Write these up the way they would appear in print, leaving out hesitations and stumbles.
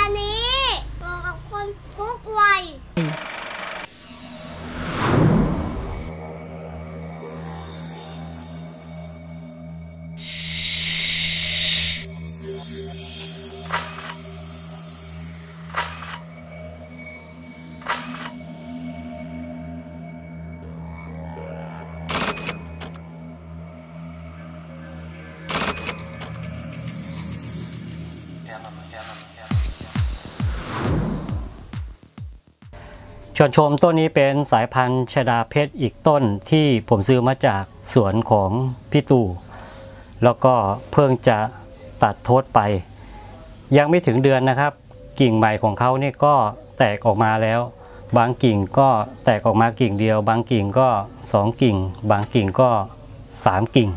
นี้บอกกับคนทุกวัยชวนชมต้นนี้เป็นสายพันธุ์ชดาเพชรอีกต้นที่ผมซื้อมาจากสวนของพี่ตู่แล้วก็เพิ่งจะตัดโทษไปยังไม่ถึงเดือนนะครับกิ่งใหม่ของเขานี่ก็แตกออกมาแล้วบางกิ่งก็แตกออกมากิ่งเดียวบางกิ่งก็2กิ่งบางกิ่งก็3กิ่ง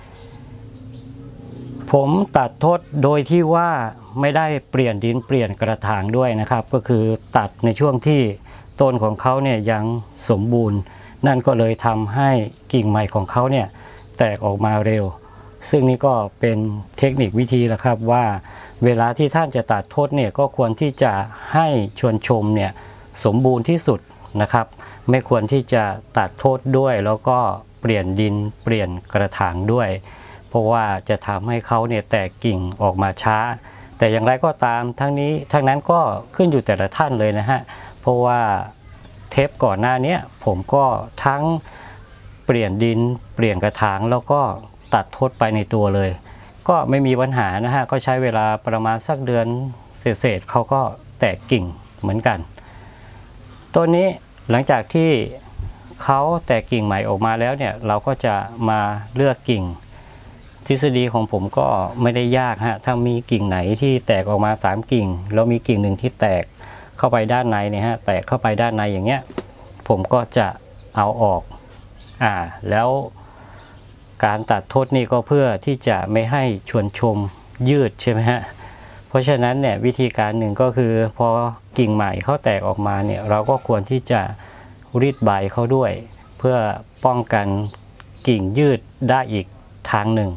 ผมตัดโทษโดยที่ว่าไม่ได้เปลี่ยนดินเปลี่ยนกระถางด้วยนะครับก็คือตัดในช่วงที่ต้นของเขาเนี่ยยังสมบูรณ์นั่นก็เลยทำให้กิ่งใหม่ของเขาเนี่ยแตกออกมาเร็วซึ่งนี่ก็เป็นเทคนิควิธีแล้วครับว่าเวลาที่ท่านจะตัดโทษเนี่ยก็ควรที่จะให้ชวนชมเนี่ยสมบูรณ์ที่สุดนะครับไม่ควรที่จะตัดโทษด้วยแล้วก็เปลี่ยนดินเปลี่ยนกระถางด้วยเพราะว่าจะทำให้เขาเนี่ยแตกกิ่งออกมาช้าแต่อย่างไรก็ตามทั้งนั้นก็ขึ้นอยู่แต่ละท่านเลยนะฮะเพราะว่าเทปก่อนหน้านี้ผมก็ทั้งเปลี่ยนดินเปลี่ยนกระถางแล้วก็ตัดโทษไปในตัวเลยก็ไม่มีปัญหานะฮะก็ใช้เวลาประมาณสักเดือนเศษเขาก็แตกกิ่งเหมือนกันต้นนี้หลังจากที่เขาแตกกิ่งใหม่ออกมาแล้วเนี่ยเราก็จะมาเลือกกิ่งทฤษฎีของผมก็ไม่ได้ยากฮะถ้ามีกิ่งไหนที่แตกออกมา3กิ่งแล้วมีกิ่งหนึ่งที่แตกเข้าไปด้านในเนี่ยฮะแตกเข้าไปด้านในอย่างเงี้ยผมก็จะเอาออกแล้วการตัดโทษนี่ก็เพื่อที่จะไม่ให้ชวนชมยืดใช่ไหมฮะเพราะฉะนั้นเนี่ยวิธีการหนึ่งก็คือพอกิ่งใหม่เขาแตกออกมาเนี่ยเราก็ควรที่จะรีดใบเขาด้วยเพื่อป้องกันกิ่งยืดได้อีกทางหนึ่ง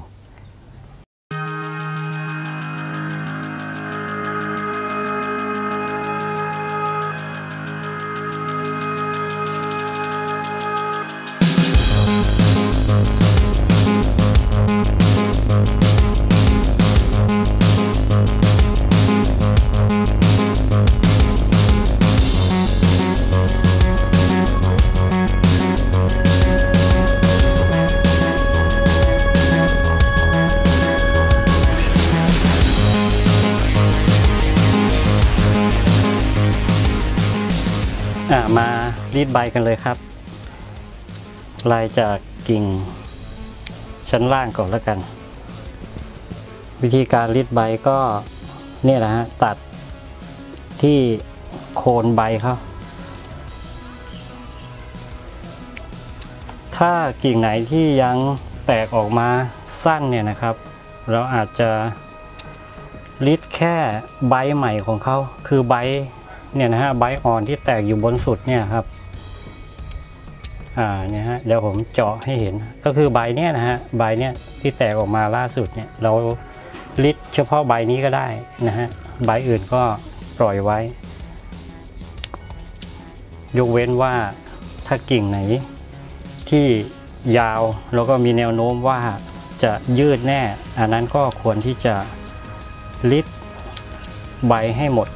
มารีดใบกันเลยครับไล่จากกิ่งชั้นล่างก่อนแล้วกันวิธีการรีดใบก็เนี่ยนะฮะตัดที่โคนใบเขาถ้ากิ่งไหนที่ยังแตกออกมาสั้นเนี่ยนะครับเราอาจจะรีดแค่ใบใหม่ของเขาคือใบเนี่ยนะฮะใบอ่อนที่แตกอยู่บนสุดเนี่ยครับเนี่ยฮะเดี๋ยวผมเจาะให้เห็นก็คือใบเนี่ยนะฮะใบเนี่ยที่แตกออกมาล่าสุดเนี่ยเราลิดเฉพาะใบนี้ก็ได้นะฮะใบอื่นก็ปล่อยไว้ยกเว้นว่าถ้ากิ่งไหนที่ยาวแล้วก็มีแนวโน้มว่าจะยืดแน่อันนั้นก็ควรที่จะลิดใบให้หมด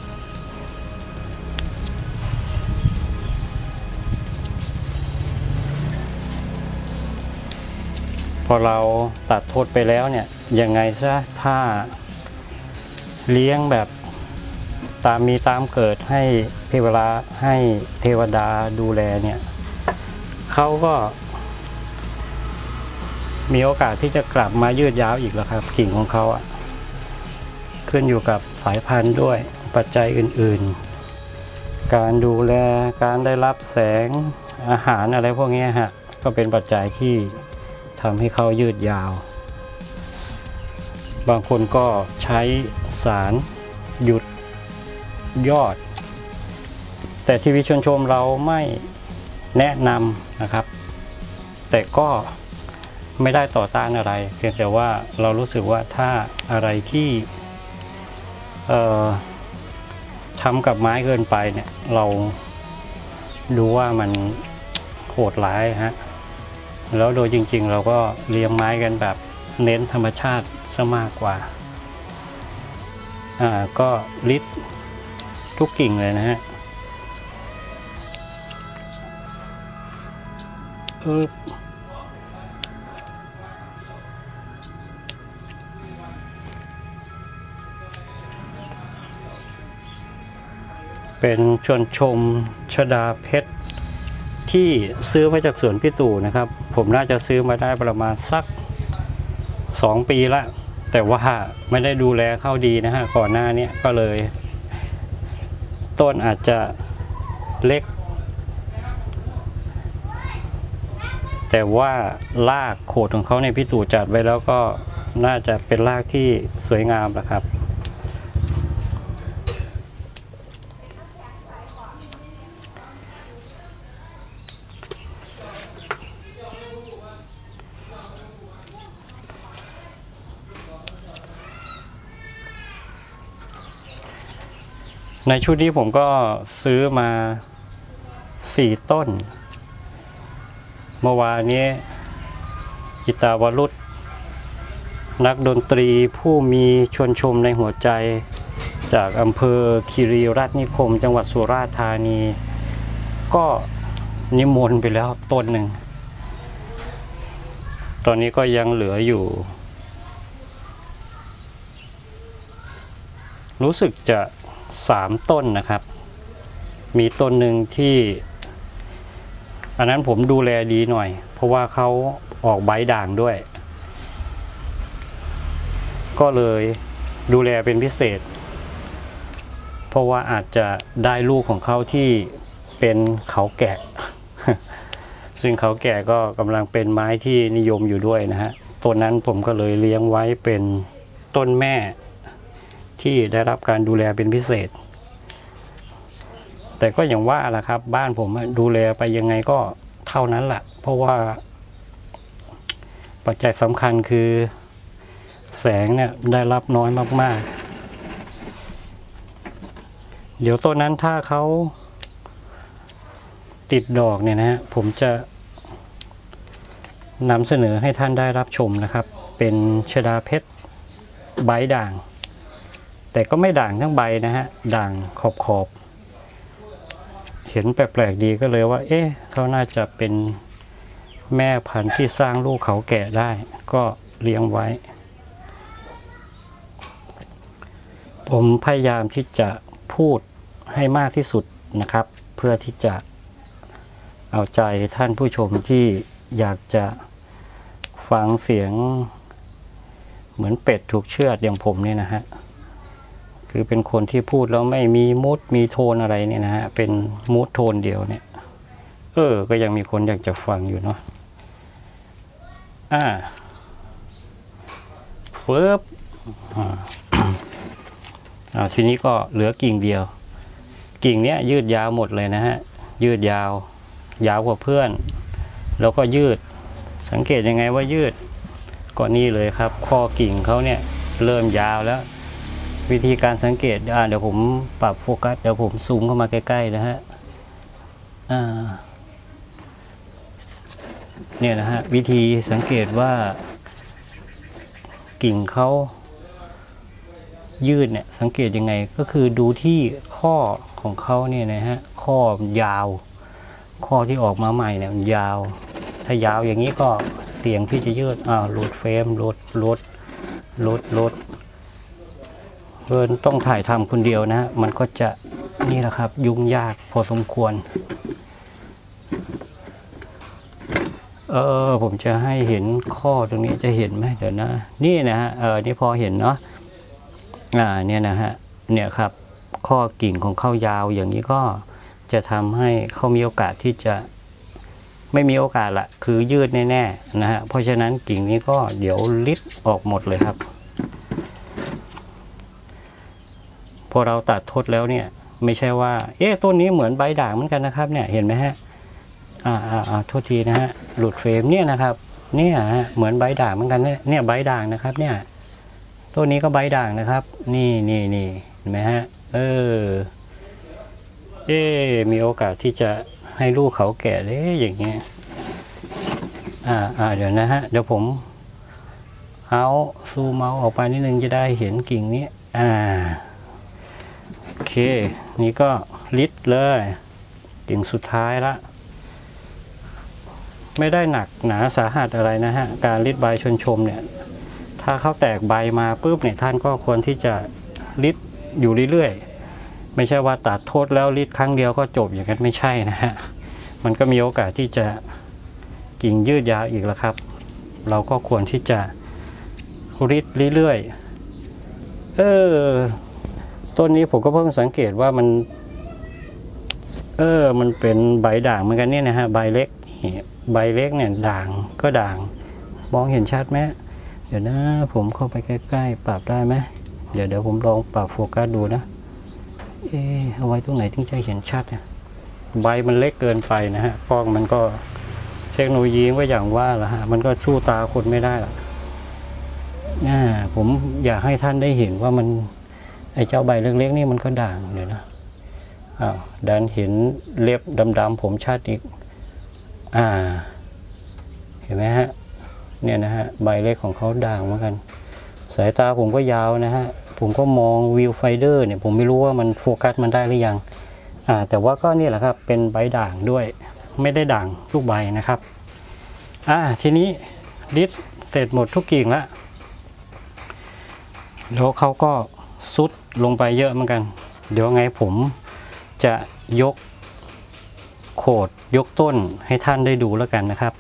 พอเราตัดโทษไปแล้วเนี่ยยังไงซะถ้าเลี้ยงแบบตามมีตามเกิดให้เทวดาดูแลเนี่ยเขาก็มีโอกาสที่จะกลับมายืดยาวอีกแล้วครับกิ่งของเขาขึ้นอยู่กับสายพันธุ์ด้วยปัจจัยอื่นๆการดูแลการได้รับแสงอาหารอะไรพวกนี้ฮะก็เป็นปัจจัยที่ทำให้เขายืดยาวบางคนก็ใช้สารหยุดยอดแต่ทีวีชวนชมเราไม่แนะนำนะครับแต่ก็ไม่ได้ต่อต้านอะไรเพียงแต่ว่าเรารู้สึกว่าถ้าอะไรที่ทำกับไม้เกินไปเนี่ยเราดูว่ามันโหดร้ายฮะแล้วโดยจริงๆเราก็เลี้ยงไม้กันแบบเน้นธรรมชาติซะมากกว่าก็ริดทุกกิ่งเลยนะฮะเป็นชวนชมชดาเพชรที่ซื้อมาจากสวนพี่ตู่นะครับผมน่าจะซื้อมาได้ประมาณสัก2 ปีละแต่ว่าไม่ได้ดูแลเข้าดีนะฮะก่อนหน้านี้ก็เลยต้นอาจจะเล็กแต่ว่ารากโขดของเขาในพี่ตู่จัดไว้แล้วก็น่าจะเป็นรากที่สวยงามนะครับในชุดนี้ผมก็ซื้อมา4 ต้นเมื่อวานนี้อิตาวรุษนักดนตรีผู้มีชวนชมในหัวใจจากอำเภอคีรีรัตนิคมจังหวัดสุราษฎร์ธานีก็นิมนต์ไปแล้วต้นหนึ่งตอนนี้ก็ยังเหลืออยู่รู้สึกจะ3 ต้นนะครับมีต้นหนึ่งที่อันนั้นผมดูแลดีหน่อยเพราะว่าเขาออกใบด่างด้วยก็เลยดูแลเป็นพิเศษเพราะว่าอาจจะได้ลูกของเขาที่เป็นเขาแกะ ซึ่งเขาแกะก็กำลังเป็นไม้ที่นิยมอยู่ด้วยนะฮะต้นนั้นผมก็เลยเลี้ยงไว้เป็นต้นแม่ที่ได้รับการดูแลเป็นพิเศษแต่ก็อย่างว่าล่ะครับบ้านผมดูแลไปยังไงก็เท่านั้นแหละเพราะว่าปัจจัยสำคัญคือแสงเนี่ยได้รับน้อยมากๆเดี๋ยวต้นนั้นถ้าเขาติดดอกเนี่ยนะฮะผมจะนำเสนอให้ท่านได้รับชมนะครับเป็นชดาเพชรใบด่างแต่ก็ไม่ด่างทั้งใบนะฮะด่างขอบเห็นแปลกๆดีก็เลยว่าเขาน่าจะเป็นแม่พันธุ์ที่สร้างลูกเขาแก่ได้ก็เลี้ยงไว้ผมพยายามที่จะพูดให้มากที่สุดนะครับเพื่อที่จะเอาใจท่านผู้ชมที่อยากจะฟังเสียงเหมือนเป็ดถูกเชือดอย่างผมเนี่ยนะฮะคือเป็นคนที่พูดแล้วไม่มีมูดมีโทนอะไรเนี่ยนะฮะเป็นมูดโทนเดียวเนี่ยก็ยังมีคนอยากจะฟังอยู่เนาะเฟิบทีนี้ก็เหลือกิ่งเดียวกิ่งเนี้ยยืดยาวหมดเลยนะฮะยืดยาวกว่าเพื่อนแล้วก็ยืดสังเกตยังไงว่ายืดก็นี่เลยครับข้อกิ่งเขาเนี่ยเริ่มยาวแล้ววิธีการสังเกตเดี๋ยวผมปรับโฟกัสเดี๋ยวผมซูมเข้ามาใกล้ๆนะฮะเนี่ยนะฮะวิธีสังเกตว่ากิ่งเขายืดเนี่ยสังเกตยังไงก็คือดูที่ข้อของเขาเนี่ยนะฮะข้อยาวข้อที่ออกมาใหม่เนี่ยยาวถ้ายาวอย่างนี้ก็เสี่ยงที่จะยืดลดเฟรมลดเพื่อนต้องถ่ายทำคนเดียวนะมันก็จะนี่แหละครับยุ่งยากพอสมควรผมจะให้เห็นข้อตรงนี้จะเห็นไหมเดี๋ยวนะนี่นะฮะนี่พอเห็นเนาะเนี่ยนะฮะเนี่ยครับข้อกิ่งของเขายาวอย่างนี้ก็จะทำให้เขามีโอกาสที่จะไม่มีโอกาสละคือยืดแน่ๆนะฮะเพราะฉะนั้นกิ่งนี้ก็เดี๋ยวลิดออกหมดเลยครับพอเราตัดทดแล้วเนี่ยไม่ใช่ว่าต้นนี้เหมือนใบด่างเหมือนกันนะครับเนี่ยเห็นไหมฮะโทษทีนะฮะหลุดเฟรมเนี่ยนะครับเนี่ยเหมือนใบด่างเหมือนกันเนี่ยใบด่างนะครับเนี่ยต้นนี้ก็ใบด่างนะครับนี่เห็นไหมฮะมีโอกาสที่จะให้ลูกเขาแก่เลยอย่างเงี้ยเดี๋ยวนะฮะเดี๋ยวผมเอาซูมเอาออกไปนิดนึงจะได้เห็นกิ่งนี้โอเคนี่ก็ลิดเลยกิ่งสุดท้ายละไม่ได้หนักหนาสาหัสอะไรนะฮะการลิดใบชนชมเนี่ยถ้าเขาแตกใบมาปุ๊บเนี่ยท่านก็ควรที่จะลิดอยู่เรื่อยๆไม่ใช่ว่าตัดโทษแล้วลิดครั้งเดียวก็จบอย่างนั้นไม่ใช่นะฮะมันก็มีโอกาสที่จะกิ่งยืดยาวอีกแล้วครับเราก็ควรที่จะลิดเรื่อยๆต้นนี้ผมก็เพิ่งสังเกตว่ามันมันเป็นใบด่างเหมือนกันเนี่ยนะฮะใบเล็กเนี่ยด่างก็ด่างมองเห็นชัดไหมเดี๋ยวนะผมเข้าไปใกล้ๆปรับได้ไหมเดี๋ยวผมลองปรับโฟกัสดูนะเอาไว้ตรงไหนถึงจะเห็นชัดใบมันเล็กเกินไปนะฮะกล้องมันก็เทคโนโลยีว่าอย่างว่าละฮะมันก็สู้ตาคนไม่ได้หรอกผมอยากให้ท่านได้เห็นว่ามันไอ้เจ้าใบเล็กๆนี่มันก็ด่างเดี๋ยวนะดันเห็นเล็บดำๆผมชัดอีกเห็นไหมฮะเนี่ยนะฮะใบเล็กของเขาด่างเหมือนกันสายตาผมก็ยาวนะฮะผมก็มองวิวไฟเดอร์เนี่ยผมไม่รู้ว่ามันโฟกัสมันได้หรือยังแต่ว่าก็นี่แหละครับเป็นใบด่างด้วยไม่ได้ด่างทุกใบนะครับทีนี้ลิดเสร็จหมดทุกกิ่งแล้วแล้วเขาก็ซุดลงไปเยอะเหมือนกันเดี๋ยวไงผมจะยกโคดยกต้นให้ท่านได้ดูแล้วกันนะครับ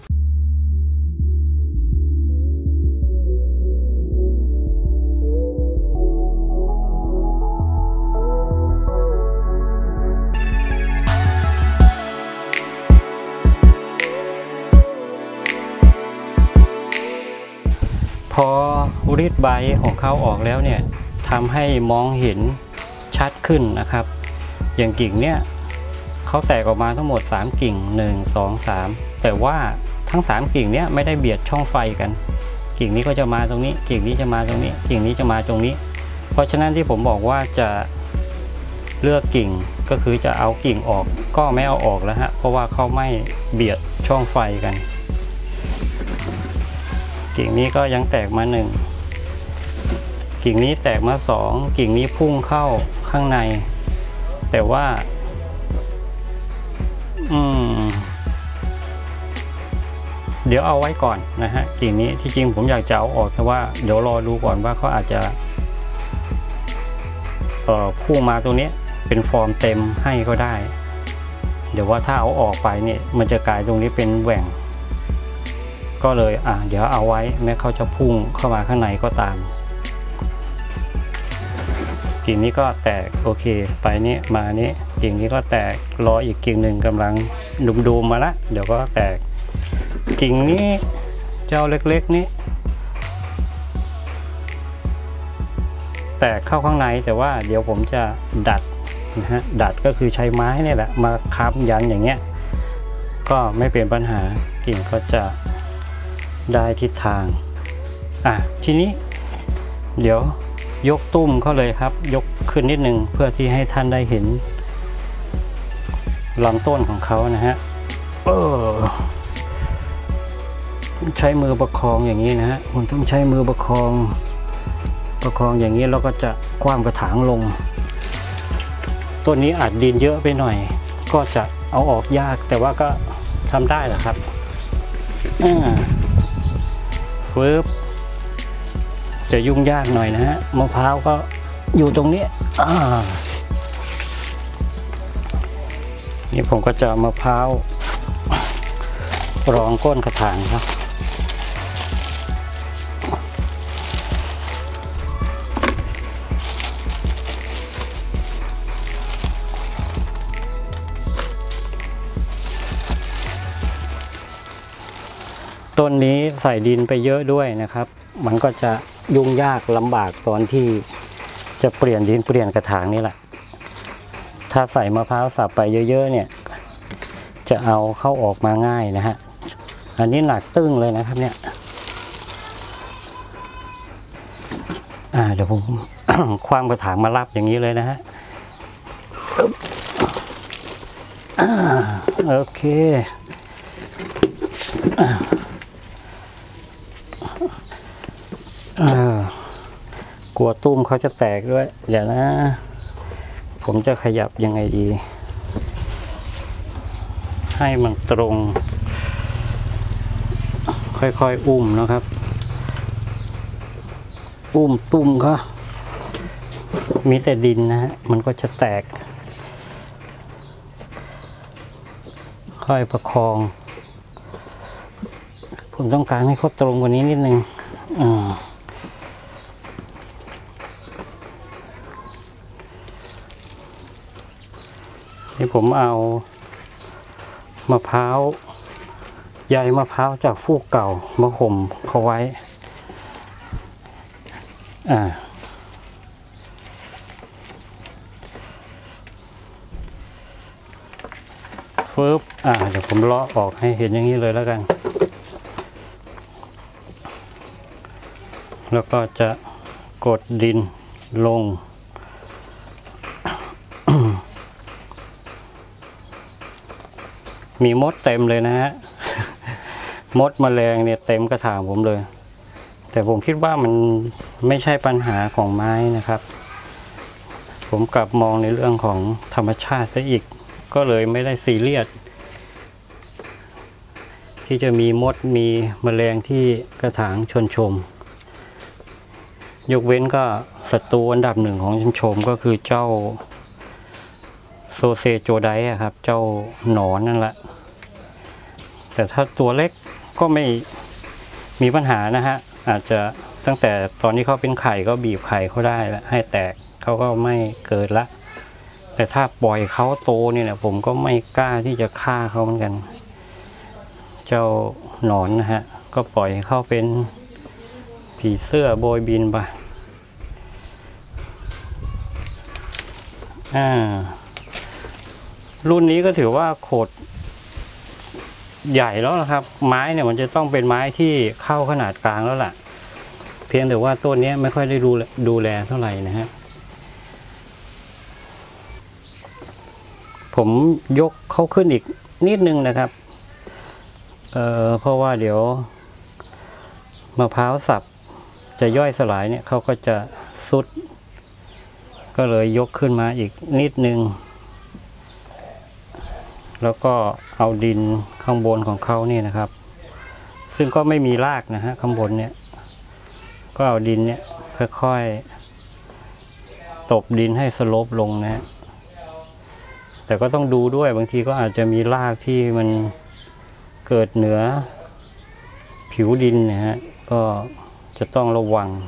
พอรีดใบของเขาออกแล้วเนี่ยทำให้มองเห็นชัดขึ้นนะครับอย่างกิ่งเนี่ยเขาแตกออกมาทั้งหมด3กิ่ง1 2 3แต่ว่าทั้ง3กิ่งเนี้ยไม่ได้เบียดช่องไฟกันกิ่งนี้ก็จะมาตรงนี้กิ่งนี้จะมาตรงนี้กิ่งนี้จะมาตรงนี้เพราะฉะนั้นที่ผมบอกว่าจะเลือกกิ่งก็คือจะเอากิ่งออกก็ไม่เอาออกแล้วฮะเพราะว่าเขาไม่เบียดช่องไฟกันกิ่งนี้ก็ยังแตกมา1กิ่งนี้แตกมา2กิ่งนี้พุ่งเข้าข้างในแต่ว่าเดี๋ยวเอาไว้ก่อนนะฮะกิ่งนี้ที่จริงผมอยากจะเอาออกแต่ว่าเดี๋ยวรอดูก่อนว่าเขาอาจจะพุ่งมาตรงนี้เป็นฟอร์มเต็มให้ก็ได้เดี๋ยวว่าถ้าเอาออกไปเนี่ยมันจะกลายตรงนี้เป็นแหว่งก็เลยเดี๋ยวเอาไว้แม้เขาจะพุ่งเข้ามาข้างในก็ตามกิ่งนี้ก็แตกโอเคไปนี้มานี้กิ่งนี้ก็แตกรออีกกิ่งหนึ่งกำลังดุมๆมาละเดี๋ยวก็แตกกิ่งนี้เจ้าเล็กๆนี้แตกเข้าข้างในแต่ว่าเดี๋ยวผมจะดัดนะฮะดัดก็คือใช้ไม้นี่แหละมาค้ำยันอย่างเงี้ยก็ไม่เป็นปัญหากิ่งก็จะได้ทิศทางทีนี้เดี๋ยวยกตุ้มเขาเลยครับยกขึ้นนิดนึงเพื่อที่ให้ท่านได้เห็นลำต้นของเขานะฮะใช้มือประคองอย่างนี้นะฮะผมต้องใช้มือประคองอย่างนี้แล้วก็จะคว่ำกระถางลงต้นนี้อาจดินเยอะไปหน่อยก็จะเอาออกยากแต่ว่าก็ทำได้แหละครับฟืบจะยุ่งยากหน่อยนะฮะมะพร้าวก็อยู่ตรงนี้นี่ผมก็จะมะพร้าวรองก้นกระถางครับต้นนี้ใส่ดินไปเยอะด้วยนะครับมันก็จะยุ่งยากลำบากตอนที่จะเปลี่ยนดินเปลี่ยนกระถางนี่แหละถ้าใส่มะพร้าวสับไปเยอะๆเนี่ยจะเอาเข้าออกมาง่ายนะฮะอันนี้หนักตึ้งเลยนะครับเนี่ยเดี๋ยวผม คว้างกระถางมารับอย่างนี้เลยนะฮะโอเคกลัวตุ้มเขาจะแตกด้วยเดี๋ยวนะผมจะขยับยังไงดีให้มันตรงค่อยๆอุ้มนะครับอุ้มตุ้มเขามีแต่ดินนะฮะมันก็จะแตกค่อยประคองผมต้องการให้เขาตรงกว่านี้นิดนึงนี่ผมเอามะพร้าวใยมะพร้าวจากฟูกเก่ามาห่มเขาไว้เดี๋ยวผมเลาะออกให้เห็นอย่างนี้เลยแล้วกันแล้วก็จะกดดินลง มีมดเต็มเลยนะฮะ มดแมลงเนี่ยเต็มกระถางผมเลยแต่ผมคิดว่ามันไม่ใช่ปัญหาของไม้นะครับผมกลับมองในเรื่องของธรรมชาติซะอีกก็เลยไม่ได้ซีเรียสที่จะมีมดมีแมลงที่กระถางชวนชมยกเว้นก็ศัตรูอันดับหนึ่งของชวนชมก็คือเจ้าโซเซโจไดครับเจ้าหนอนนั่นแหละแต่ถ้าตัวเล็กก็ไม่มีปัญหานะฮะอาจจะตั้งแต่ตอนที่เขาเป็นไข่ก็บีบไข่เขาได้แล้วให้แตกเขาก็ไม่เกิดละแต่ถ้าปล่อยเขาโตเนี่ยนะผมก็ไม่กล้าที่จะฆ่าเขาเหมือนกันเจ้าหนอนนะฮะก็ปล่อยเขาเป็นผีเสื้อโบยบินไปรุ่นนี้ก็ถือว่าโขดใหญ่แล้วนะครับไม้เนี่ยมันจะต้องเป็นไม้ที่เข้าขนาดกลางแล้วล่ะเพียงแต่ว่าต้นนี้ไม่ค่อยได้ดูแลเท่าไหร่นะฮะผมยกเขาขึ้นอีกนิดนึงนะครับเพราะว่าเดี๋ยวมะพร้าวสับจะย่อยสลายเนี่ยเขาก็จะสุดก็เลยยกขึ้นมาอีกนิดนึงแล้วก็เอาดินข้างบนของเขานี่นะครับซึ่งก็ไม่มีรากนะฮะข้างบนเนี่ยก็เอาดินเนี่ยค่อยๆตบดินให้สโลปลงนะฮะแต่ก็ต้องดูด้วยบางทีก็อาจจะมีรากที่มันเกิดเหนือผิวดินนะฮะก็จะต้องระวัง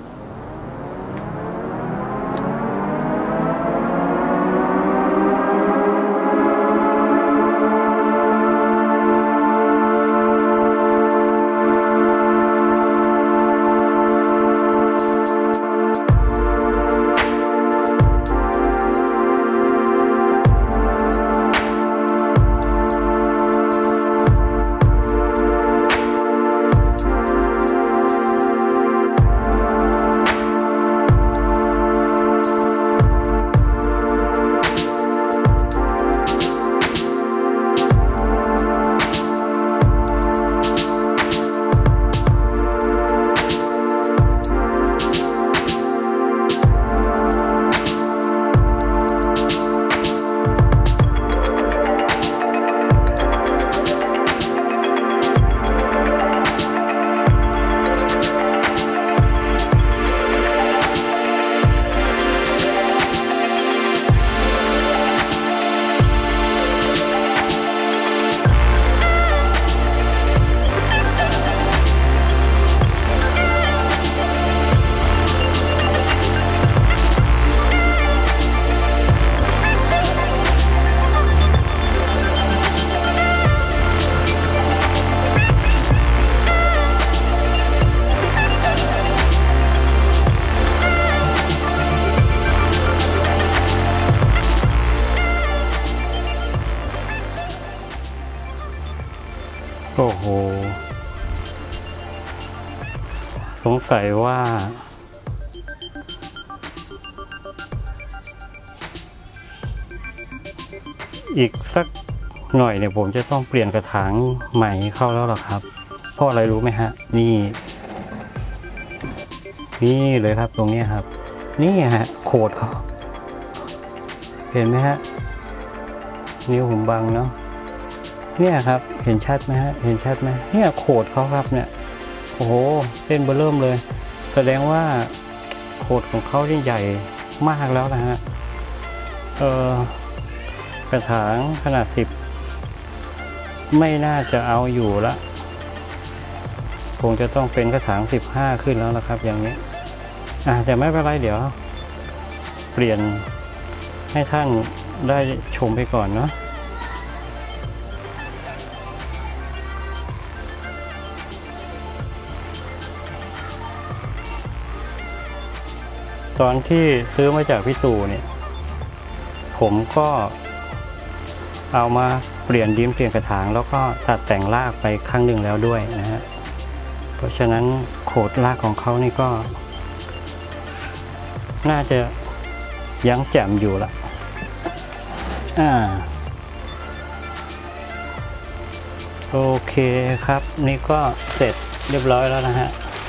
โอ้โหสงสัยว่าอีกสักหน่อยเนี่ยผมจะต้องเปลี่ยนกระถางใหม่เข้าแล้วล่ะครับเพราะอะไรรู้ไหมฮะนี่เลยครับตรงนี้ครับนี่ฮะโขดเขาเห็นไหมฮะนิ้วผมบังเนาะเนี่ยครับเห็นชัดไหมฮะเห็นชัดไหมเนี่ยโขดเขาครับเนี่ยโอ้โหเส้นเบอร์เริ่มเลยแสดงว่าโขดของเขาที่ใหญ่มากแล้วนะฮะกระถางขนาด10ไม่น่าจะเอาอยู่ละคงจะต้องเป็นกระถาง15ขึ้นแล้วละครับอย่างนี้แต่ไม่เป็นไรเดี๋ยวเปลี่ยนให้ท่านได้ชมไปก่อนเนาะตอนที่ซื้อมาจากพี่ตู่เนี่ยผมก็เอามาเปลี่ยนดินเปลี่ยนกระถางแล้วก็ตัดแต่งรากไปครั้งหนึ่งแล้วด้วยนะฮะเพราะฉะนั้นโขดรากของเขานี่ก็น่าจะยังแจ่มอยู่ละโอเคครับนี่ก็เสร็จเรียบร้อยแล้วนะฮะ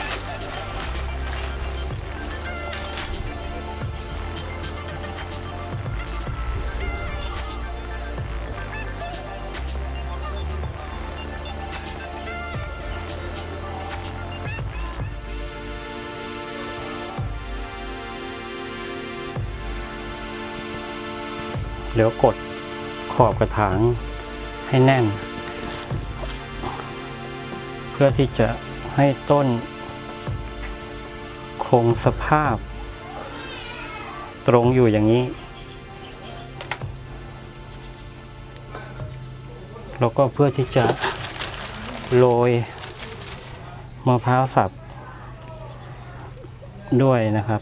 เดี๋ยวกดขอบกระถางให้แน่นเพื่อที่จะให้ต้นคงสภาพตรงอยู่อย่างนี้แล้วก็เพื่อที่จะโรยมะพร้าวสับด้วยนะครับ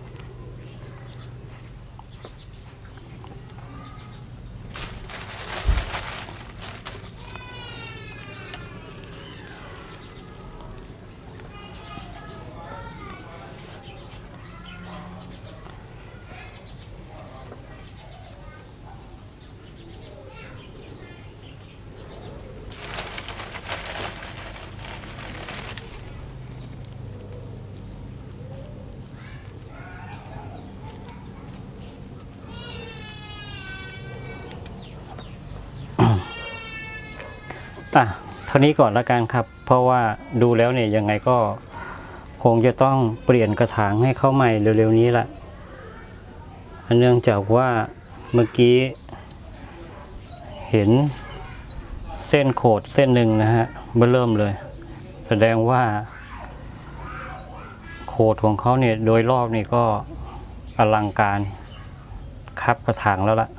เท่านี้ก่อนละกันครับเพราะว่าดูแล้วเนี่ยยังไงก็คงจะต้องเปลี่ยนกระถางให้เข้าใหม่เร็วๆนี้ละเนื่องจากว่าเมื่อกี้เห็นเส้นโขดเส้นหนึ่งนะฮะเริ่มเลยแสดงว่าโขดของเขาเนี่ยโดยรอบนี่ก็อลังการคับกระถางแล้วล่ะ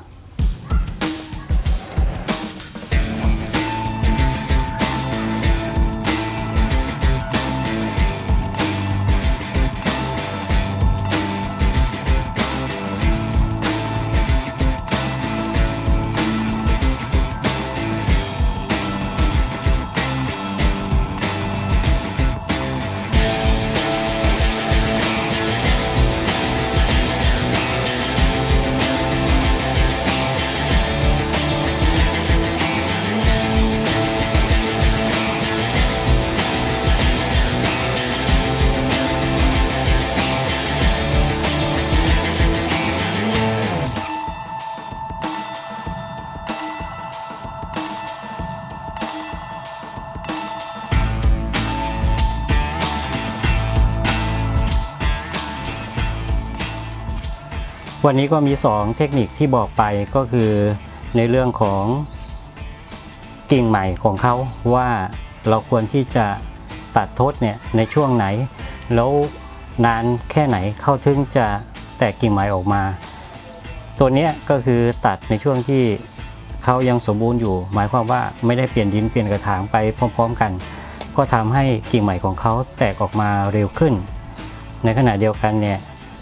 วันนี้ก็มี2เทคนิคที่บอกไปก็คือในเรื่องของกิ่งใหม่ของเขาว่าเราควรที่จะตัดทดเนี่ยในช่วงไหนแล้วนานแค่ไหนเขาถึงจะแตกกิ่งใหม่ออกมาตัวนี้ก็คือตัดในช่วงที่เขายังสมบูรณ์อยู่หมายความว่าไม่ได้เปลี่ยนดินเปลี่ยนกระถางไปพร้อมๆกันก็ทำให้กิ่งใหม่ของเขาแตกออกมาเร็วขึ้นในขณะเดียวกันเนี่ย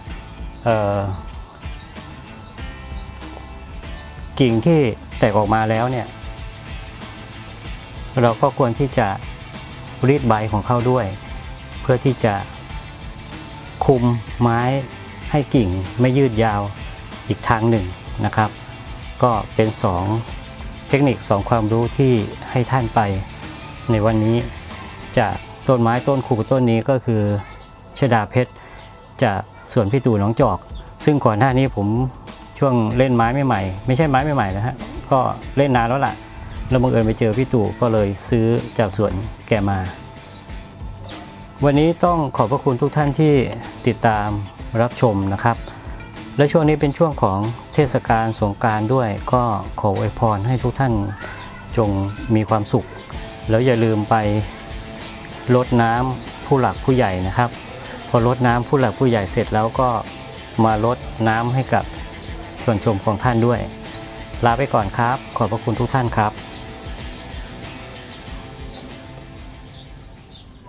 กิ่งที่แตกออกมาแล้วเนี่ยเราก็ควรที่จะรีดใบของเขาด้วยเพื่อที่จะคุมไม้ให้กิ่งไม่ยืดยาวอีกทางหนึ่งนะครับก็เป็น2 เทคนิค2ความรู้ที่ให้ท่านไปในวันนี้จากต้นไม้ต้นคูต้นนี้ก็คือชดาเพชรจากสวนพี่ตู่หนองจอกซึ่งก่อนหน้านี้ผมช่วงเล่นไม้ใหม่ๆไม่ใช่ไม้ใหม่ๆนะฮะก็เล่นนานแล้วล่ะแล้วบังเอิญไปเจอพี่ตู่ก็เลยซื้อจากสวนแกมาวันนี้ต้องขอบพระคุณทุกท่านที่ติดตามรับชมนะครับและช่วงนี้เป็นช่วงของเทศกาลสงกรานต์ด้วยก็ขออวยพรให้ทุกท่านจงมีความสุขแล้วอย่าลืมไปรดน้ำผู้หลักผู้ใหญ่นะครับพอรดน้ำผู้หลักผู้ใหญ่เสร็จแล้วก็มารดน้ำให้กับชวนชมของท่านด้วยลาไปก่อนครับขอบพระคุณทุกท่านครับ